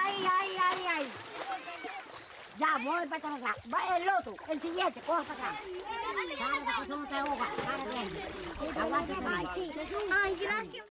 ay. Ya, voy para atrás. Va el otro, el siguiente, coja para atrás. Para que no te ahogas, para bien. Aguante. Ay, sí. Ay, gracias.